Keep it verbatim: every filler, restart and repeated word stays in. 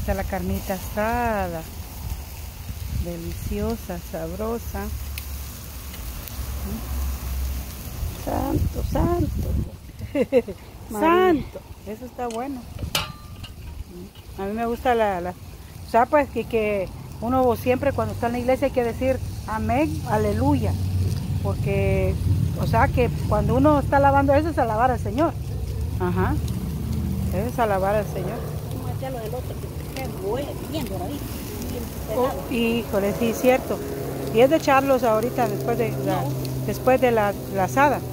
está la carnita asada. Deliciosa, sabrosa. Santo, santo. Santo. Eso está bueno. A mí me gusta la... la o sea, pues que, que uno siempre cuando está en la iglesia hay que decir amén, aleluya. Porque, o sea, que cuando uno está alabando eso es alabar al Señor. Ajá. Eso es alabar al Señor. ¿Cómo hacía lo del otro? Que voy viendo ahí. Oh, híjole, sí, cierto. Y es de echarlos ahorita después de la, No. después de la, la asada.